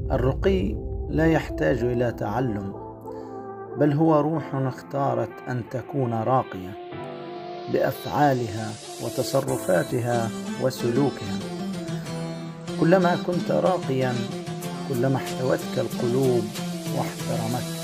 الرقي لا يحتاج إلى تعلم، بل هو روح اختارت أن تكون راقية بأفعالها وتصرفاتها وسلوكها. كلما كنت راقيا كلما احتوتك القلوب واحترمتك.